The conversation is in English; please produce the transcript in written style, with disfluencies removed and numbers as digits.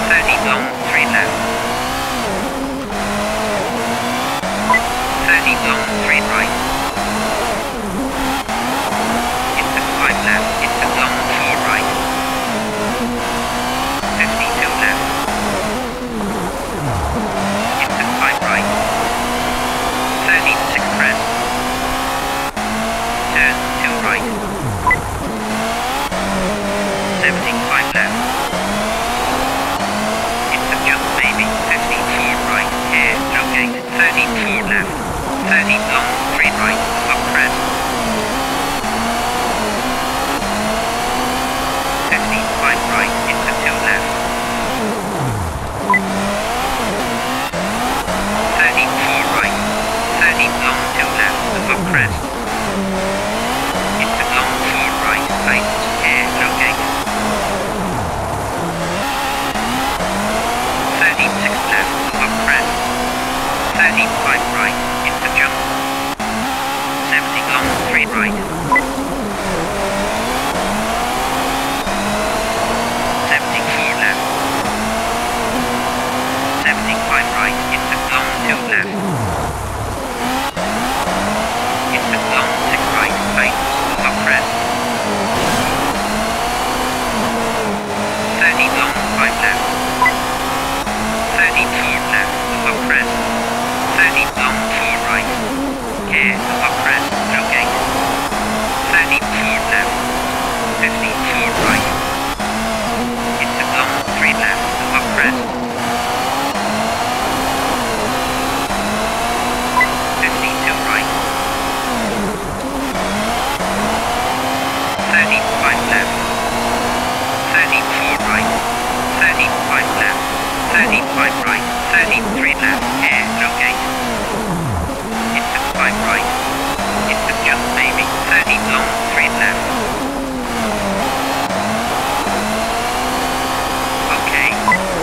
30 long, 3 left. 30 long, 3 right. Into 5 left, into long, 4 right. 52 left. Into 5 right. 36 crest. Turn 2 right. 75 left. Into jump maybe. 54 right. Here, no gate. 34 left. 30 long, 3 right. Up crest. 55 right. Into 2 left. 34 right. 30 long, 2 left. Up crest. Into long, 4 right. Tightens. Here, no gate. 36 left, up crest. 35 right, into jump. 70 long, 3 right. 74 left. 75 right, into long, 2 left. Into long, 6 right, tightens, up crest. 30 long, 5 left. 34 left, up crest. 30 long, 4 right. Here, up crest, no gate. 34 left. 54 right. Into long, 3 left, up crest. 52 right. 35 left. 34 right. 35 left. 35 right, 33 left, air, no gate. Into 5 right. Into jump maybe. 30 long, 3 left. Okay.